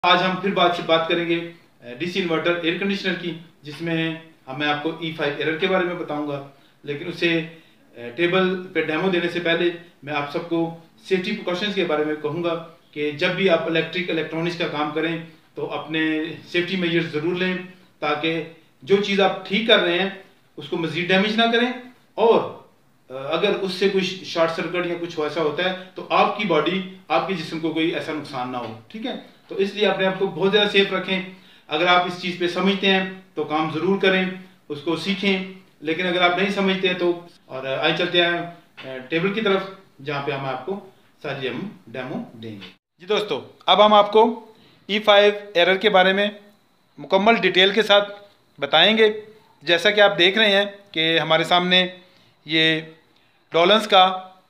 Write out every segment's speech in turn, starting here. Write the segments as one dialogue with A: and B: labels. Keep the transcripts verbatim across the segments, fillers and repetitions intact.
A: आज हम फिर बात से बात करेंगे डीसी इन्वर्टर एयर कंडीशनर की, जिसमें मैं आपको ई फाइव एरर के बारे में बताऊंगा। लेकिन उसे टेबल पे डेमो देने से पहले मैं आप सबको सेफ्टी प्रिकॉशंस के बारे में कहूँगा कि जब भी आप इलेक्ट्रिक इलेक्ट्रॉनिक्स का काम करें तो अपने सेफ्टी मेजर्स ज़रूर लें, ताकि जो चीज़ आप ठीक कर रहे हैं उसको मज़ीद डैमेज ना करें, और अगर उससे कोई शॉर्ट सर्किट या कुछ ऐसा होता है तो आपकी बॉडी, आपके जिस्म को कोई ऐसा नुकसान ना हो। ठीक है, तो इसलिए अपने आप को बहुत ज़्यादा सेफ रखें। अगर आप इस चीज़ पे समझते हैं तो काम ज़रूर करें, उसको सीखें। लेकिन अगर आप नहीं समझते हैं तो, और आइए चलते हैं टेबल की तरफ, जहाँ पे हम आपको सारी हम डेमो देंगे। जी दोस्तों, अब हम आपको ई फाइव एरर के बारे में मुकम्मल डिटेल के साथ बताएंगे। जैसा कि आप देख रहे हैं कि हमारे सामने ये डॉलन्स का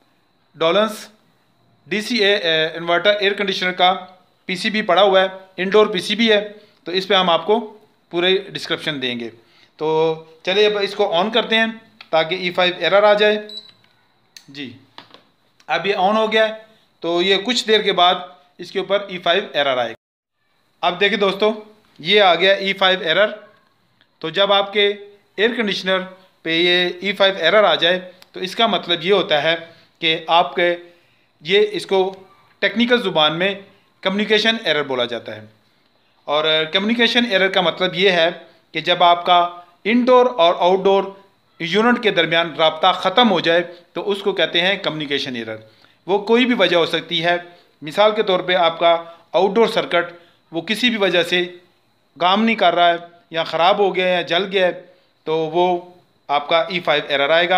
A: डॉलन्स D C A inverter air conditioner का पीसीबी पड़ा हुआ है, इंडोर पीसीबी है। तो इस पे हम आपको पूरे डिस्क्रिप्शन देंगे। तो चलिए अब इसको ऑन करते हैं ताकि ई फाइव एरर आ जाए। जी, अब ये ऑन हो गया है, तो ये कुछ देर के बाद इसके ऊपर ई फाइव एरर आएगा। अब देखिए दोस्तों, ये आ गया ई फाइव एरर। तो जब आपके एयर कंडीशनर पे ये ई फाइव एरर आ जाए तो इसका मतलब ये होता है कि आपके ये इसको टेक्निकल ज़ुबान में कम्युनिकेशन एरर बोला जाता है। और कम्युनिकेशन एरर का मतलब ये है कि जब आपका इंडोर और आउटडोर यूनिट के दरमियान राब्ता ख़त्म हो जाए तो उसको कहते हैं कम्युनिकेशन एरर। वो कोई भी वजह हो सकती है। मिसाल के तौर पे आपका आउटडोर सर्किट वो किसी भी वजह से काम नहीं कर रहा है, या ख़राब हो गया है या जल गया है, तो वो आपका ई फाइव एरर आएगा।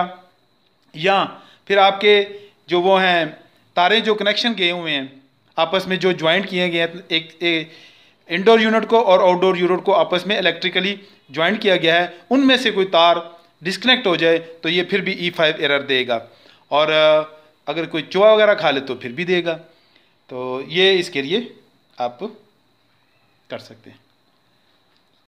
A: या फिर आपके जो वो हैं तारे जो कनेक्शन किए हुए हैं आपस में, जो ज्वाइंट किए गए हैं, एक, एक इंडोर यूनिट को और आउटडोर यूनिट को आपस में इलेक्ट्रिकली ज्वाइंट किया गया है, उनमें से कोई तार डिस्कनेक्ट हो जाए तो ये फिर भी ई फाइव एरर देगा। और अगर कोई चूहा वगैरह खा ले तो फिर भी देगा। तो ये इसके लिए आप कर सकते हैं।